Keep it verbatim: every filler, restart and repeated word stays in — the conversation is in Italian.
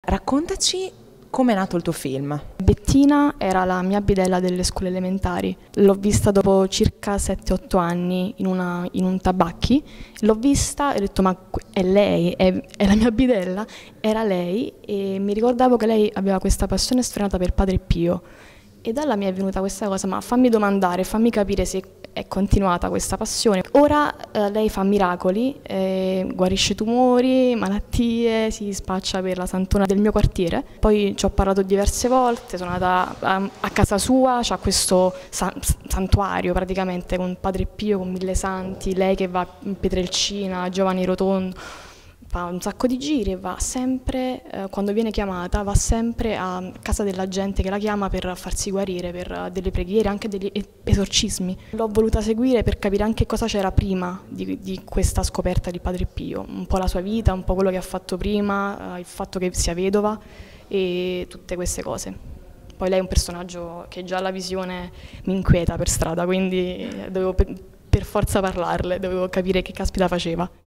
Raccontaci com'è nato il tuo film. Bettina era la mia bidella delle scuole elementari. L'ho vista dopo circa sette otto anni in, una, in un tabacchi. L'ho vista e ho detto ma è lei, è, è la mia bidella. Era lei e mi ricordavo che lei aveva questa passione sfrenata per Padre Pio. E da là mi è venuta questa cosa, ma fammi domandare, fammi capire se è continuata questa passione. Ora eh, lei fa miracoli, eh, guarisce tumori, malattie, si spaccia per la santona del mio quartiere. Poi ci ho parlato diverse volte, sono andata a, a casa sua, c'ha questo san, santuario praticamente con Padre Pio, con mille santi, lei che va in Pietrelcina, Giovanni Rotondo. Fa un sacco di giri e va sempre, eh, quando viene chiamata, va sempre a casa della gente che la chiama per farsi guarire, per delle preghiere, anche degli esorcismi. L'ho voluta seguire per capire anche cosa c'era prima di, di questa scoperta di Padre Pio, un po' la sua vita, un po' quello che ha fatto prima, eh, il fatto che sia vedova e tutte queste cose. Poi lei è un personaggio che già la visione mi inquieta per strada, quindi dovevo per, per forza parlarle, dovevo capire che caspita faceva.